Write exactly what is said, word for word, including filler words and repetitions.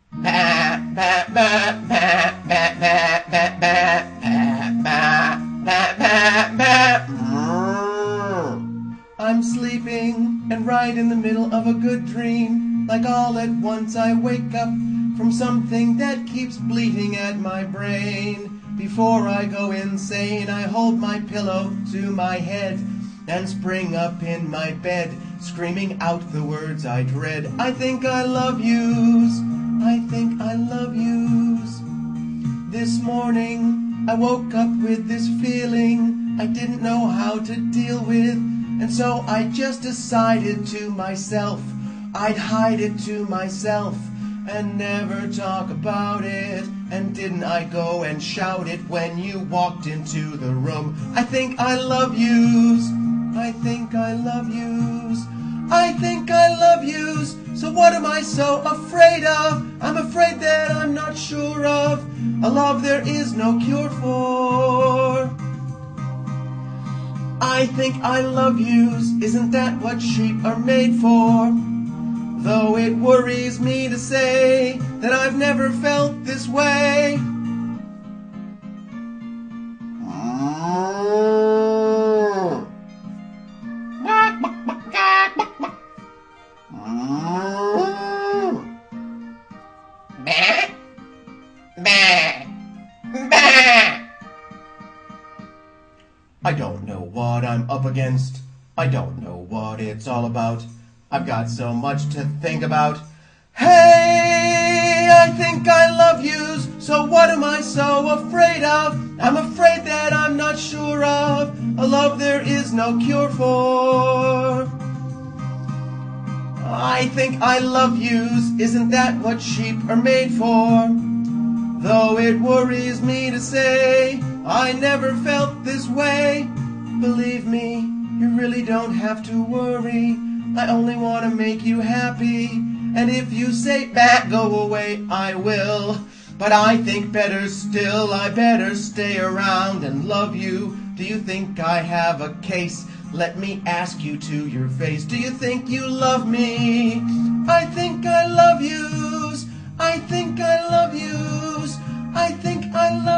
I'm sleeping and right in the middle of a good dream. Like all at once I wake up from something that keeps bleating at my brain. Before I go insane, I hold my pillow to my head and spring up in my bed, screaming out the words I dread. I think I love yous. I think I love yous. This morning I woke up with this feeling I didn't know how to deal with, and so I just decided to myself I'd hide it to myself and never talk about it. And didn't I go and shout it when you walked into the room? I think I love yous. I think I love yous. I think I love yous. So what am I so afraid of? I'm afraid that I'm not sure of a love there is no cure for. I think I love yous. Isn't that what sheep are made for? Though it worries me to say that I've never felt this way. I don't know what I'm up against. I don't know what it's all about. I've got so much to think about. Hey, I think I love yous. So what am I so afraid of? I'm afraid that I'm not sure of a love there is no cure for. I think I love yous. Isn't that what sheep are made for? Though it worries me to say I never felt this way. Believe me, you really don't have to worry. I only want to make you happy. And if you say, "Bah, go away," I will. But I think better still, I better stay around and love you. Do you think I have a case? Let me ask you to your face. Do you think you love me? I think I love yous. I think I love yous. I think I love